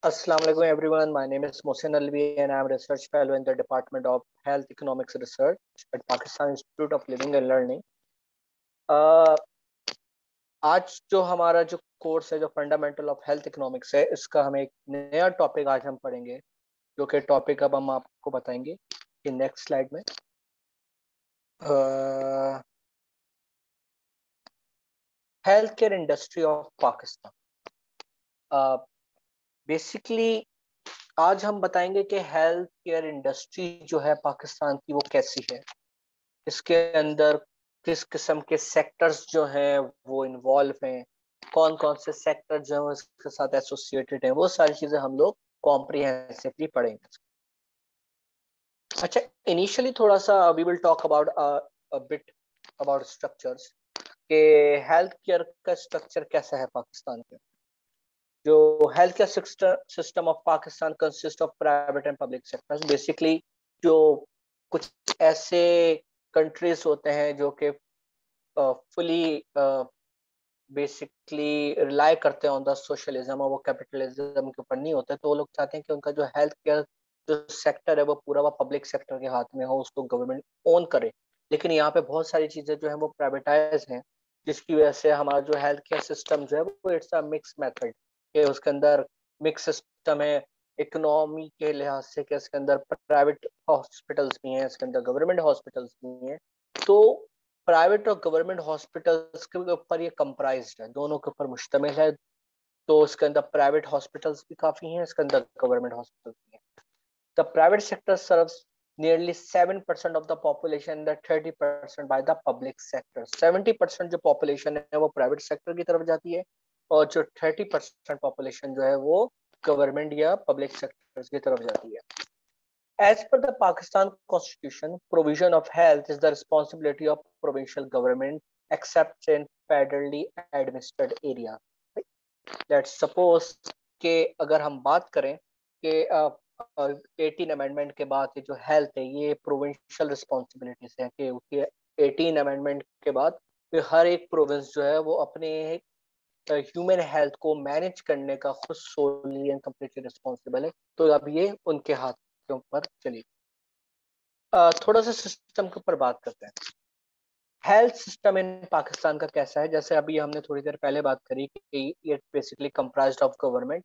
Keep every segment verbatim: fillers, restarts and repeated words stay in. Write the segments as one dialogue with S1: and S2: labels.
S1: Assalamu alaikum everyone. My name is Mohsin Alvi and I am a research fellow in the Department of Health Economics Research at Pakistan Institute of Living and Learning. Uh, आज जो हमारा जो course है जो fundamental of health economics है, इसका हम एक नया टॉपिक आज हम पढ़ेंगे, जो कि टॉपिक अब हम आपको बताएंगे कि नेक्स्ट स्लाइड में health care industry of Pakistan. Basically आज हम बताएंगे कि हेल्थ केयर इंडस्ट्री जो है पाकिस्तान की वो कैसी है, इसके अंदर किस किस्म के सेक्टर्स जो हैं वो इन्वॉल्व हैं, कौन कौन से सेक्टर जो हैं इसके साथ एसोसिएटेड हैं, वो सारी चीजें हम लोग कॉम्प्रिहेंसिवली पढ़ेंगे। अच्छा, इनिशियली थोड़ा सा we will talk about a bit about structures के हेल्थ केयर का स्ट्रक्चर कैसा है पाकिस्तान में। जो health care system of Pakistan consist of private and public sectors. Basically जो कुछ ऐसे कंट्रीज होते हैं जो कि फुली बेसिकली रिलाई करते हैं ऑन द सोशलिज्म और वो कैपिटलिज्म के ऊपर नहीं होते, तो वो लोग चाहते हैं कि उनका जो हेल्थ केयर जो सेक्टर है वो पूरा वो पब्लिक सेक्टर के हाथ में हो, उसको गवर्नमेंट ओन करे। लेकिन यहाँ पे बहुत सारी चीजें जो है वो प्राइवेटाइज हैं, जिसकी वजह से हमारा जो हेल्थ केयर सिस्टम जो है वो इट्स अ मिक्स मेथड के उसके अंदर मिक्स सिस्टम है। इकोनॉमी के लिहाज से कि इसके अंदर प्राइवेट हॉस्पिटल्स भी हैं, इसके अंदर गवर्नमेंट हॉस्पिटल्स भी हैं। तो प्राइवेट और गवर्नमेंट हॉस्पिटल्स के ऊपर ये कंप्राइज्ड है, दोनों के ऊपर मुश्तमिल है। तो इसके अंदर प्राइवेट हॉस्पिटल्स भी काफी हैं, इसके अंदर गवर्नमेंट हॉस्पिटल्स भी हैं। The private sector serves nearly seven percent of the population and thirty percent by the public sector. seventy percent जो population है वो प्राइवेट सेक्टर की तरफ जाती है और जो thirty percent population जो है वो गवर्नमेंट या पब्लिक सेक्टर्स की तरफ जाती है। As per the Pakistan Constitution, provision of health is the responsibility of provincial government except in federally administered area. Let's suppose कि अगर हम बात करें कि एटीन अमेंडमेंट के बाद ये जो हेल्थ है ये प्रोविंशियल रिस्पॉन्सिबिलिटीज है कि उसके एटीन अमेंडमेंट के बाद हर एक प्रोविंस जो है वो अपने ह्यूमन हेल्थ को मैनेज करने का खुद सोली एंड कंप्लीटली रिस्पॉन्सिबल है। तो अब ये उनके हाथ के ऊपर चली। थोड़ा सा सिस्टम के ऊपर बात करते हैं। हेल्थ सिस्टम इन पाकिस्तान का कैसा है। जैसे अभी हमने थोड़ी देर पहले बात करी कि ये basically comprised of government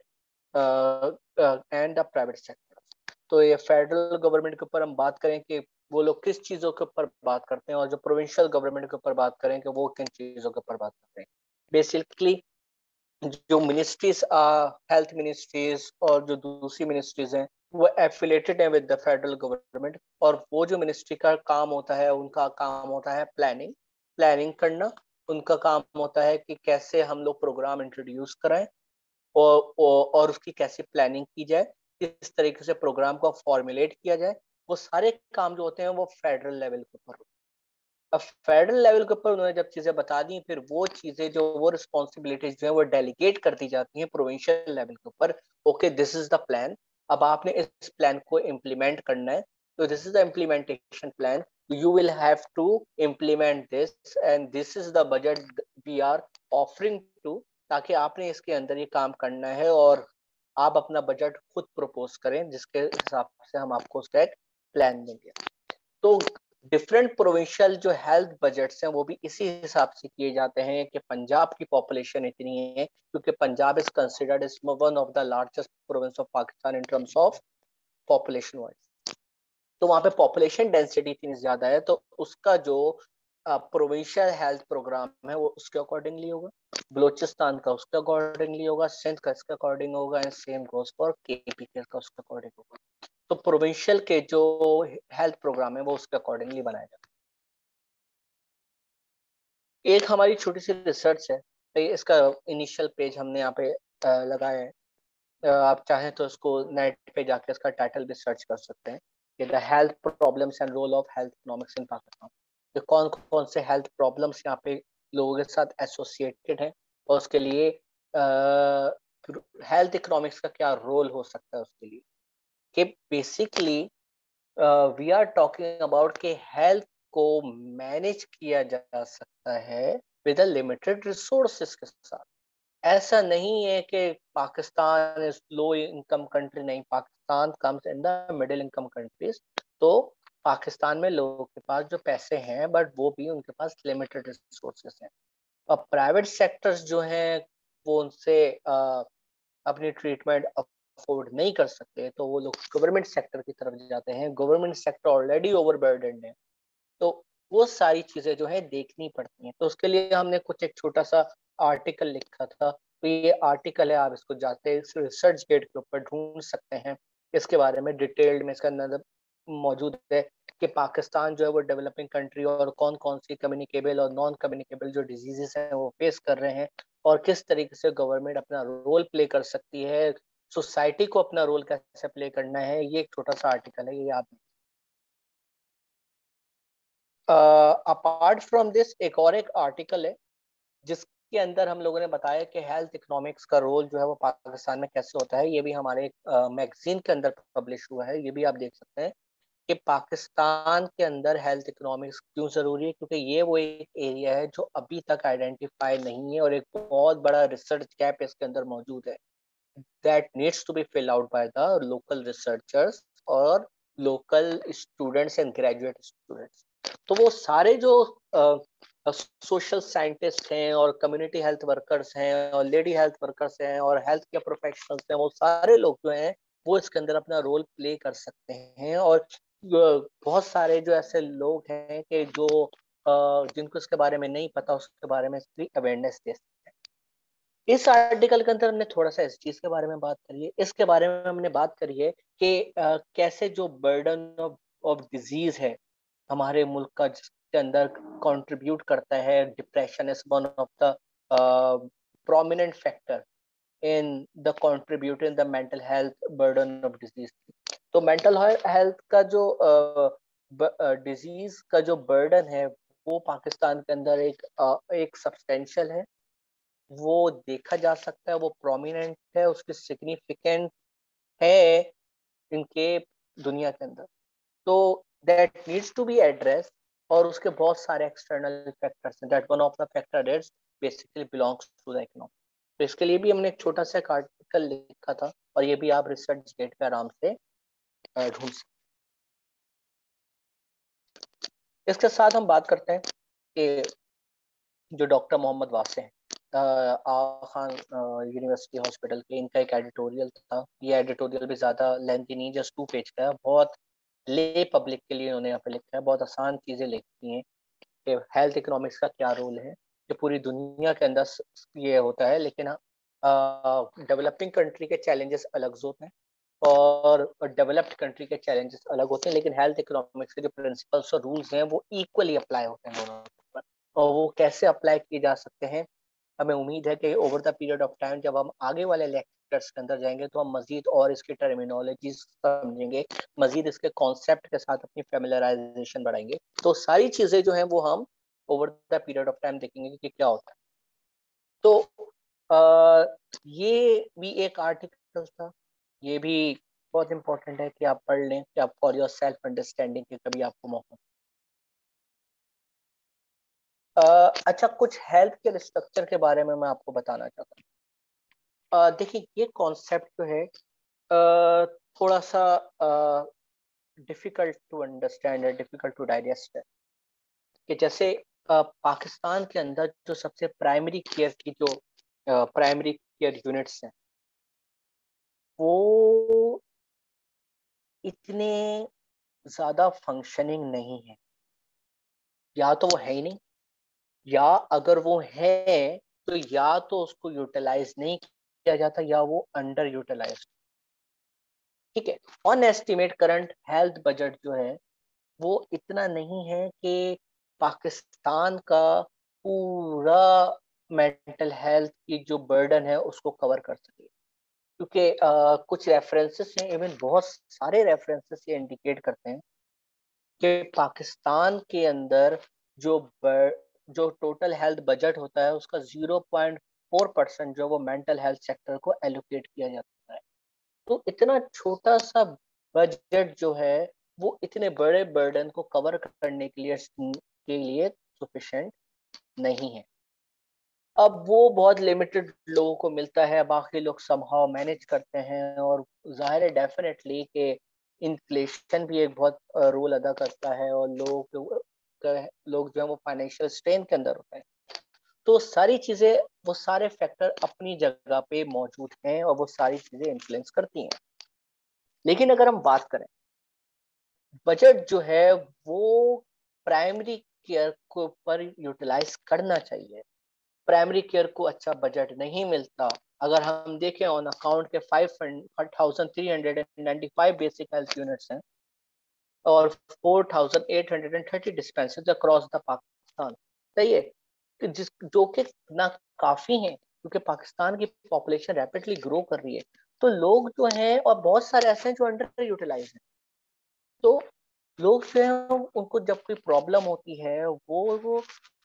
S1: and the private sector. तो ये फेडरल गवर्नमेंट के ऊपर हम बात करें कि वो लोग किस चीज़ों के ऊपर बात करते हैं, और जो प्रोविंशियल गवर्नमेंट के ऊपर बात करें कि वो किन चीज़ों के ऊपर बात करते हैं। बेसिकली जो मिनिस्ट्रीज हेल्थ मिनिस्ट्रीज और जो दूसरी मिनिस्ट्रीज हैं वो एफिलेटेड है विद द फेडरल गवर्नमेंट, और वो जो मिनिस्ट्री का काम होता है उनका काम होता है प्लानिंग प्लानिंग करना। उनका काम होता है कि कैसे हम लोग प्रोग्राम इंट्रोड्यूस कराएं और, और और उसकी कैसे प्लानिंग की जाए, किस तरीके से प्रोग्राम को फॉर्मुलेट किया जाए। वो सारे काम जो होते हैं वो फेडरल लेवल के ऊपर। अब फेडरल लेवल के ऊपर उन्होंने जब चीजें बता दी, फिर वो चीजें जो वो रिस्पॉन्सिबिलिटीज जो है वो डेलीगेट कर दी जाती हैं प्रोविंशियल लेवल के ऊपर। Okay, this is the plan, अब आपने इस प्लान को इम्प्लीमेंट करना है, तो this is the implementation plan, you will have to implement this and this is the budget we are offering to, ताकि आपने इसके अंदर ये काम करना है और आप अपना बजट खुद प्रपोज करें, जिसके हिसाब से हम आपको उसका एक प्लान देंगे। तो डिफरेंट प्रोविंशियल जो हेल्थ बजट्स हैं वो भी इसी हिसाब से किए जाते हैं कि पंजाब की पॉपुलेशन इतनी है, क्योंकि Punjab is considered as one of the largest province of Pakistan in terms of population wise. तो वहाँ पे पॉपुलेशन डेंसिटी इतनी ज्यादा है, तो उसका जो प्रोविंशियल हेल्थ प्रोग्राम है वो उसके अकॉर्डिंगली होगा, बलोचिस्तान का उसके अकॉर्डिंगली होगा, सिंध का इसके अकॉर्डिंग होगा, and same goes for KP का उसके अकॉर्डिंग होगा। तो प्रोविंशियल के जो हेल्थ प्रोग्राम है वो उसके अकॉर्डिंगली बनाया जाता है। एक हमारी छोटी सी रिसर्च है, तो इसका इनिशियल पेज हमने यहाँ पे लगाया है। आप चाहें तो इसको नेट पे जाके इसका टाइटल भी सर्च कर सकते हैं कि the health problems and role of health economics in Pakistan. तो कौन कौन से हेल्थ प्रॉब्लम्स यहाँ पे लोगों के साथ एसोसिएटेड हैं और उसके लिए हेल्थ इकोनॉमिक्स का क्या रोल हो सकता है उसके लिए। कि basically we are talking about कि हेल्थ को मैनेज किया जा सकता है विद लिमिटेड रिसोर्सेज के साथ। ऐसा नहीं है कि Pakistan is low income country, नहीं, Pakistan comes in the middle income countries. तो पाकिस्तान में लोगों के पास जो पैसे हैं, बट वो भी उनके पास लिमिटेड रिसोर्सेस हैं। अब प्राइवेट सेक्टर्स जो हैं वो उनसे अ, अपनी ट्रीटमेंट अफोर्ड नहीं कर सकते, तो वो लोग गवर्नमेंट सेक्टर की तरफ जाते हैं। गवर्नमेंट सेक्टर ऑलरेडी ओवरबर्डन है, तो वो सारी चीजें जो है देखनी पड़ती हैं। तो उसके लिए हमने कुछ एक छोटा सा आर्टिकल लिखा था। तो ये आर्टिकल है, आप इसको जाते रिसर्च गेट के ऊपर ढूंढ सकते हैं। इसके बारे में डिटेल्ड में इसका अंदर मौजूद है कि पाकिस्तान जो है वो डेवलपिंग कंट्री और कौन कौन सी कम्युनिकेबल और नॉन कम्युनिकेबल जो डिजीजेस हैं वो फेस कर रहे हैं, और किस तरीके से गवर्नमेंट अपना रोल प्ले कर सकती है, सोसाइटी को अपना रोल कैसे प्ले करना है। ये एक छोटा सा आर्टिकल है, ये आप अपार्ट फ्रॉम दिस एक और एक आर्टिकल है जिसके अंदर हम लोगों ने बताया कि हेल्थ इकोनॉमिक्स का रोल जो है वो पाकिस्तान में कैसे होता है। ये भी हमारे एक मैगजीन के अंदर पब्लिश हुआ है, ये भी आप देख सकते हैं कि पाकिस्तान के अंदर हेल्थ इकोनॉमिक्स क्यों जरूरी है, क्योंकि ये वो एक एरिया है जो अभी तक आइडेंटिफाई नहीं है और एक बहुत बड़ा रिसर्च गैप इसके अंदर मौजूद है, that needs to be fill out by the local researchers और local students and graduate students. तो वो सारे जो सोशल साइंटिस्ट हैं और कम्युनिटी हेल्थ वर्कर्स हैं और लेडी हेल्थ वर्कर्स हैं और हेल्थ के प्रोफेशनल्स हैं, वो सारे लोग जो हैं वो इसके अंदर अपना रोल प्ले कर सकते हैं। और अ, बहुत सारे जो ऐसे लोग हैं कि जो अ, जिनको इसके बारे में नहीं पता, उसके बारे में इसकी अवेयरनेस दे सकते हैं। इस आर्टिकल के अंदर हमने थोड़ा सा इस चीज के बारे में बात करी है, इसके बारे में हमने बात करी है कि अ, कैसे जो बर्डन ऑफ ऑफ डिजीज है हमारे मुल्क का, जिसके अंदर कंट्रीब्यूट करता है depression is one of the prominent factor in the contribute in the mental health burden of disease. तो मेंटल हेल्थ का जो डिजीज का जो बर्डन है वो पाकिस्तान के अंदर एक अ, एक सब्सटेंशियल है, वो देखा जा सकता है, वो प्रोमिनेंट है, उसकी सिग्निफिकेंट है इनके दुनिया के अंदर। तो that needs to be address, और उसके बहुत सारे एक्सटर्नल फैक्टर्स हैं, that one of the factor is basically belongs to the economy. तो इसके लिए भी हमने एक छोटा सा एक आर्टिकल लिखा था, और ये भी आप रिसर्च गेट पे आराम से अ, ढूंढ सकते हैं। इसके साथ हम बात करते हैं कि जो डॉक्टर मोहम्मद वासे हैं, uh, Aga Khan university hospital के, इनका एक एडिटोरियल था। ये एडिटोरियल भी ज़्यादा लेंथी नहीं, जस्ट टू पेज का है, बहुत ले पब्लिक के लिए उन्होंने यहाँ पे लिखा है, बहुत आसान चीज़ें लिखती हैं कि हेल्थ इकोनॉमिक्स का क्या रोल है। जो पूरी दुनिया के अंदर ये होता है, लेकिन डेवलपिंग कंट्री के चैलेंजेस अलग होते हैं और डेवलप्ड कंट्री के चैलेंजेस अलग होते हैं, लेकिन हेल्थ इकोनॉमिक्स के जो प्रिंसिपल्स और रूल्स हैं वो इक्वली अप्लाई होते हैं दोनों पर। और वो कैसे अप्लाई किए जा सकते हैं, हमें उम्मीद है कि over the period of time जब हम आगे वाले लेक्चर्स के अंदर जाएंगे तो हम मजीद और इसकी टर्मिनोलॉजी समझेंगे, मजीद इसके कॉन्सेप्ट के साथ अपनी फेमिलराइजेशन बढ़ाएंगे। तो सारी चीज़ें जो हैं वो हम over the period of time देखेंगे कि क्या होता है। तो आ, ये भी एक आर्टिकल था, ये भी बहुत इंपॉर्टेंट है कि आप पढ़ लें, कि आप फॉर योर सेल्फ अंडरस्टैंडिंग के कभी आपको मौका। आ, अच्छा, कुछ हेल्थ के स्ट्रक्चर के बारे में मैं आपको बताना चाहता हूँ। देखिए, ये कॉन्सेप्ट जो है आ, थोड़ा सा डिफिकल्ट टू अंडरस्टैंड है, डिफिकल्ट टू डाइजेस्ट है। कि जैसे अ, पाकिस्तान के अंदर जो सबसे प्राइमरी केयर की जो प्राइमरी केयर यूनिट्स हैं वो इतने ज्यादा फंक्शनिंग नहीं है, या तो वो है ही नहीं, या अगर वो है तो या तो उसको यूटिलाइज नहीं किया जाता या वो अंडर यूटिलाइज। ठीक है, on estimate current health budget जो है वो इतना नहीं है कि पाकिस्तान का पूरा मेंटल हेल्थ की जो बर्डन है उसको कवर कर सके। क्योंकि अ, कुछ रेफरेंसेस हैं, इवन बहुत सारे रेफरेंसेस ये इंडिकेट करते हैं कि पाकिस्तान के अंदर जो बर, जो टोटल हेल्थ बजट होता है उसका ज़ीरो पॉइंट फोर परसेंट जो वो मेंटल हेल्थ सेक्टर को एलोकेट किया जाता है। तो इतना छोटा सा बजट जो है वो इतने बड़े बर्डन को कवर करने के लिए के लिए सफिशिएंट नहीं है। अब वो बहुत लिमिटेड लोगों को मिलता है, बाकी लोग समहाउ मैनेज करते हैं। और जाहिर है डेफिनेटली कि इन्फ्लेशन भी एक बहुत रोल अदा करता है, और लोग लोग जो है वो फाइनेंशियल स्ट्रेन के अंदर होते हैं। तो सारी चीजें, वो सारे फैक्टर अपनी जगह पे मौजूद हैं और वो सारी चीजें इन्फ्लुएंस करती हैं। लेकिन अगर हम बात करें, बजट जो है वो प्राइमरी केयर को ऊपर यूटिलाइज करना चाहिए। प्राइमरी केयर को अच्छा बजट नहीं मिलता। अगर हम देखें ऑन अकाउंट के five thousand three hundred ninety five basic health units हैं और four thousand eight hundred thirty dispensaries across the Pakistan. सही है कि जिस जो कि ना काफी हैं, क्योंकि पाकिस्तान की पॉपुलेशन रैपिडली ग्रो कर रही है। तो लोग जो हैं, और बहुत सारे ऐसे हैं जो अंडर यूटिलाइज हैं। तो लोग जो है उनको जब कोई प्रॉब्लम होती है, वो वो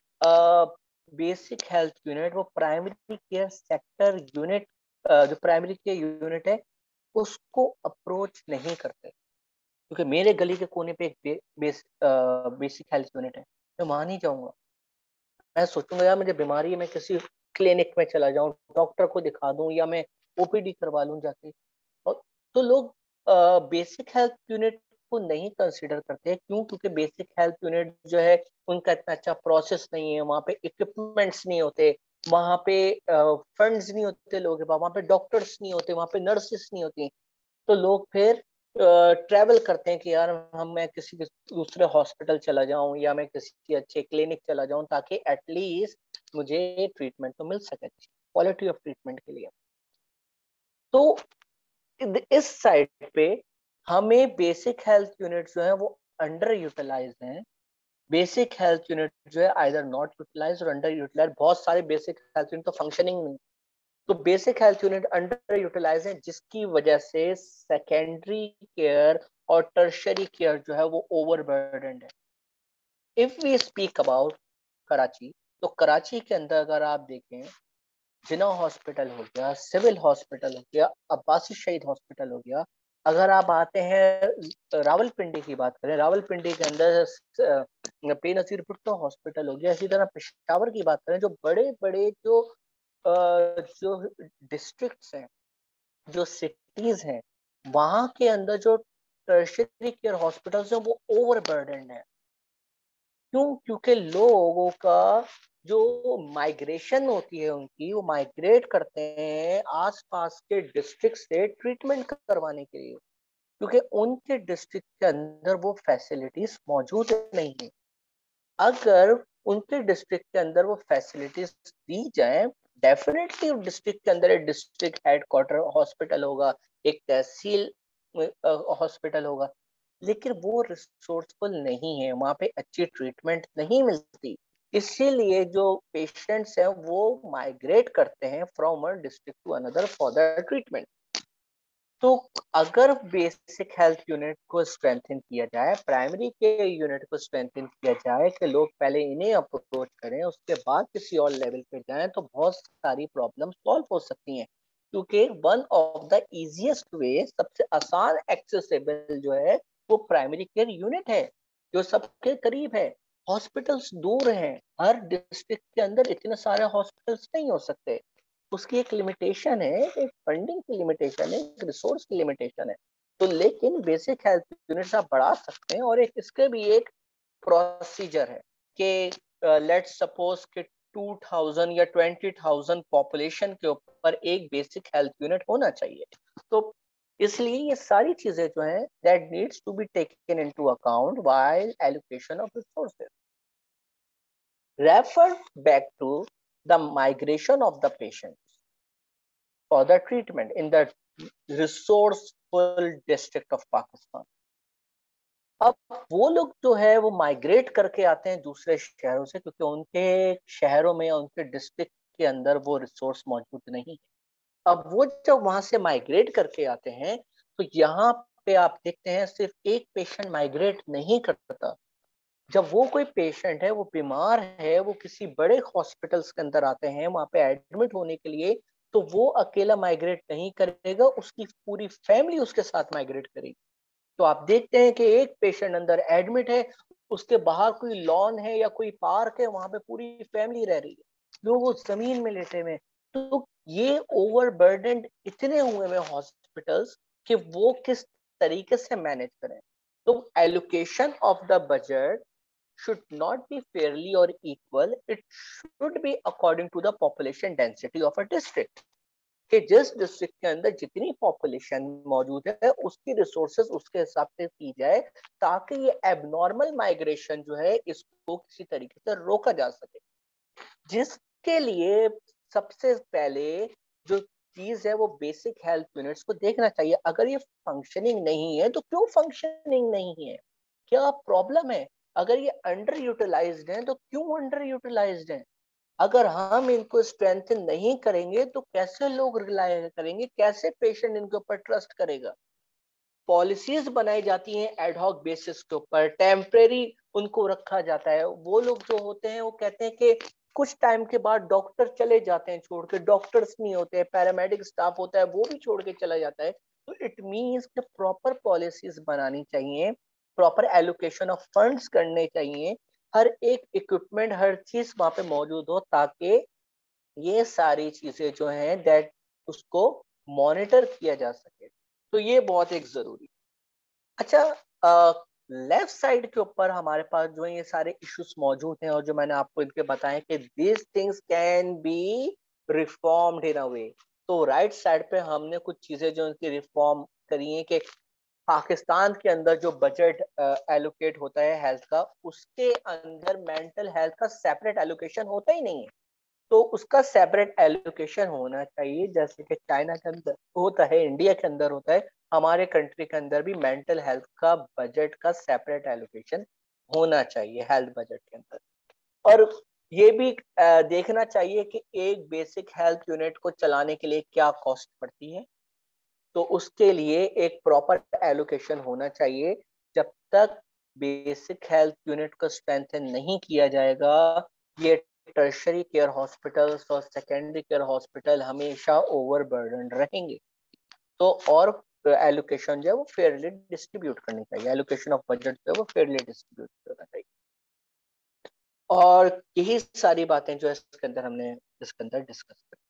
S1: बेसिक हेल्थ यूनिट, वो प्राइमरी केयर सेक्टर यूनिट, जो प्राइमरी केयर यूनिट है उसको अप्रोच नहीं करते। क्योंकि मेरे गली के कोने पे एक बे, बेस, बेसिक हेल्थ यूनिट है, मैं वहां नहीं जाऊंगा। मैं सोचूंगा यार मुझे बीमारी है, मैं किसी क्लिनिक में चला जाऊं, डॉक्टर को दिखा दूं, या मैं ओपीडी करवा लूं जाके। और तो लोग बेसिक हेल्थ यूनिट को नहीं कंसिडर करते। क्यों? क्योंकि बेसिक हेल्थ यूनिट जो है उनका इतना अच्छा प्रोसेस नहीं है, वहाँ पे इक्विपमेंट्स नहीं होते, वहाँ पे फंड्स नहीं होते लोगों के पास, वहाँ पे डॉक्टर्स नहीं होते, वहाँ पे नर्सेस नहीं होती। तो लोग फिर ट्रेवल करते हैं कि यार हम मैं किसी दूसरे हॉस्पिटल चला जाऊं, या मैं किसी अच्छे क्लिनिक चला जाऊं, ताकि एटलीस्ट मुझे ट्रीटमेंट तो मिल सके, क्वालिटी ऑफ ट्रीटमेंट के लिए। तो इस साइड पे हमें बेसिक हेल्थ यूनिट जो है वो अंडर यूटिलाइज हैं। बेसिक हेल्थ यूनिट जो है आइदर नॉट यूटिलाइज और अंडर यूटिलाइज। बहुत सारे बेसिक हेल्थ यूनिट तो फंक्शनिंग नहीं। तो basic health unit under utilise है, जिसकी वजह से सेकेंडरी केयर और टर्शरी केयर जो है वो ओवरबर्डन है। If we speak about Karachi, तो कराची के अंदर अगर आप देखें, जिना हॉस्पिटल हो गया, सिविल हॉस्पिटल हो गया, अब्बासी शहीद हॉस्पिटल हो गया। अगर आप आते हैं रावलपिंडी की बात करें, रावलपिंडी के अंदर पे नजीर भुट्टो हॉस्पिटल हो गया। इसी तरह पेशावर की बात करें, जो बड़े बड़े जो जो डिस्ट्रिक्ट्स हैं, जो सिटीज हैं, वहां के अंदर जो टर्शियरी केयर हॉस्पिटल्स हैं वो ओवरबर्डन है। क्यों? क्योंकि लोगों का जो माइग्रेशन होती है उनकी, वो माइग्रेट करते हैं आसपास के डिस्ट्रिक्ट से ट्रीटमेंट करवाने के लिए, क्योंकि उनके डिस्ट्रिक्ट के अंदर वो फैसिलिटीज मौजूद नहीं है। अगर उनके डिस्ट्रिक्ट के अंदर वो फैसिलिटीज दी जाए, डेफिनेटली डिस्ट्रिक्ट के अंदर एक डिस्ट्रिक्ट हेडक्वार्टर हॉस्पिटल होगा, एक तहसील हॉस्पिटल होगा, लेकिन वो रिसोर्सफुल नहीं है, वहां पे अच्छी ट्रीटमेंट नहीं मिलती। इसीलिए जो पेशेंट्स हैं वो माइग्रेट करते हैं from one district to another for the treatment. तो अगर बेसिक हेल्थ यूनिट को स्ट्रेंथन किया जाए, प्राइमरी के यूनिट को स्ट्रेंथन किया जाए, कि लोग पहले इन्हें अप्रोच करें, उसके बाद किसी और लेवल पे जाएं, तो बहुत सारी प्रॉब्लम सॉल्व हो सकती हैं। क्योंकि one of the easiest way, सबसे आसान एक्सेसिबल जो है, वो प्राइमरी केयर यूनिट है, जो सबके करीब है। हॉस्पिटल्स दूर हैं, हर डिस्ट्रिक्ट के अंदर इतने सारे हॉस्पिटल्स नहीं हो सकते। उसकी एक लिमिटेशन है, एक फंडिंग की लिमिटेशन है, एक रिसोर्स की लिमिटेशन है। तो लेकिन बेसिक हेल्थ यूनिट्स आप बढ़ा सकते हैं, और एक इसके भी एक प्रोसीजर है कि लेट्स सपोज कि टू थाउजेंड या ट्वेंटी थाउजेंड पॉपुलेशन के ऊपर एक बेसिक हेल्थ यूनिट होना चाहिए। तो इसलिए ये सारी चीजें जो हैं that needs to be taken into account while allocation of resources. Refer back to the migration of the patient for the treatment in the resourceful district of Pakistan. अब वो लोग जो है वो माइग्रेट करके आते हैं दूसरे शहरों से, क्योंकि उनके शहरों में, उनके डिस्ट्रिक्ट के अंदर वो रिसोर्स मौजूद नहीं है। अब वो जब वहां से माइग्रेट करके आते हैं, तो यहाँ पे आप देखते हैं सिर्फ एक पेशेंट माइग्रेट नहीं करता। जब वो कोई पेशेंट है, वो बीमार है, वो किसी बड़े हॉस्पिटल्स के अंदर आते हैं वहां पे एडमिट होने के लिए, तो वो अकेला माइग्रेट नहीं करेगा, उसकी पूरी फैमिली उसके साथ माइग्रेट करेगी। तो आप देखते हैं कि एक पेशेंट अंदर एडमिट है, उसके बाहर कोई लॉन है या कोई पार्क है, वहां पे पूरी फैमिली रह रही है। लोग वो जमीन में लेटे हुए। तो ये ओवरबर्डन इतने हुए हैं हॉस्पिटल्स कि वो किस तरीके से मैनेज करें। तो allocation of the budget should not be fairly or equal. It should be according to the population density of a district. कि जिस डिस्ट्रिक्ट के अंदर जितनी पॉपुलेशन मौजूद है उसकी रिसोर्सेज उसके हिसाब से की जाए, ताकि ये एबनॉर्मल माइग्रेशन जो है इसको किसी तरीके से रोका जा सके। जिसके लिए सबसे पहले जो चीज है वो बेसिक हेल्थ यूनिट्स को देखना चाहिए। अगर ये फंक्शनिंग नहीं है तो क्यों फंक्शनिंग नहीं है, क्या प्रॉब्लम है? अगर ये अंडर यूटिलाइज्ड है तो क्यों अंडर यूटिलाइज्ड है? अगर हम इनको स्ट्रेंथन नहीं करेंगे तो कैसे लोग रिलाय करेंगे, कैसे पेशेंट इनके ऊपर ट्रस्ट करेगा? पॉलिसीज बनाई जाती हैं एडहॉक बेसिस के ऊपर, टेम्परेरी उनको रखा जाता है। वो लोग जो होते हैं वो कहते हैं कि कुछ टाइम के बाद डॉक्टर चले जाते हैं छोड़ के, डॉक्टर्स नहीं होते, पैरामेडिक स्टाफ होता है वो भी छोड़ के चला जाता है। तो इट मीन्स कि प्रॉपर पॉलिसीज बनानी चाहिए, प्रॉपर एलोकेशन ऑफ फंड्स करने चाहिए, हर एक इक्विपमेंट हर चीज वहां पे मौजूद हो, ताकि ये सारी चीजें जो हैं दैट उसको मॉनिटर किया जा सके। तो ये बहुत एक जरूरी। अच्छा, लेफ्ट साइड के ऊपर हमारे पास जो है ये सारे इश्यूज मौजूद हैं, और जो मैंने आपको इनके बताए कि this things can be reformed in a way. तो राइट साइड पे हमने कुछ चीजें जो इनकी रिफॉर्म करी हैं कि पाकिस्तान के अंदर जो बजट एलोकेट होता है हेल्थ का, उसके अंदर मेंटल हेल्थ का सेपरेट एलोकेशन होता ही नहीं है। तो उसका सेपरेट एलोकेशन होना चाहिए, जैसे कि चाइना के अंदर होता है, इंडिया के अंदर होता है, हमारे कंट्री के अंदर भी मेंटल हेल्थ का बजट का सेपरेट एलोकेशन होना चाहिए हेल्थ बजट के अंदर। और ये भी अ, देखना चाहिए कि एक बेसिक हेल्थ यूनिट को चलाने के लिए क्या कॉस्ट पड़ती है। तो उसके लिए एक प्रॉपर एलोकेशन होना चाहिए। जब तक बेसिक हेल्थ यूनिट को स्ट्रेंथन नहीं किया जाएगा, ये टर्शरी केयर हॉस्पिटल्स और सेकेंडरी केयर हॉस्पिटल हमेशा ओवरबर्डन रहेंगे। तो और एलोकेशन जो है वो फेयरली डिस्ट्रीब्यूट करनी चाहिए, एलोकेशन ऑफ बजट जो है वो फेयरली डिस्ट्रीब्यूट करना चाहिए। और यही सारी बातें जो है इसके अंदर हमने इसके अंदर डिस्कस करी।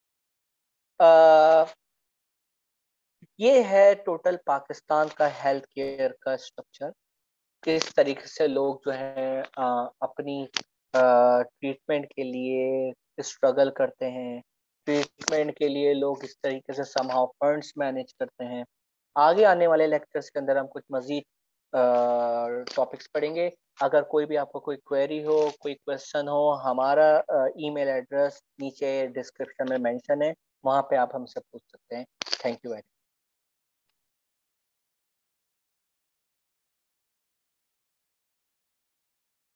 S1: ये है टोटल पाकिस्तान का हेल्थ केयर का स्ट्रक्चर। किस तरीके से लोग जो है आ, अपनी ट्रीटमेंट के लिए स्ट्रगल करते हैं, ट्रीटमेंट के लिए लोग इस तरीके से समहाउ फंड्स मैनेज करते हैं। आगे आने वाले लेक्चर्स के अंदर हम कुछ मजीद टॉपिक्स पढ़ेंगे। अगर कोई भी आपको कोई क्वेरी हो, कोई क्वेश्चन हो, हमारा ईमेल एड्रेस नीचे डिस्क्रिप्शन में मेंशन है, वहां पे आप हमसे पूछ सकते हैं। Thank you very much.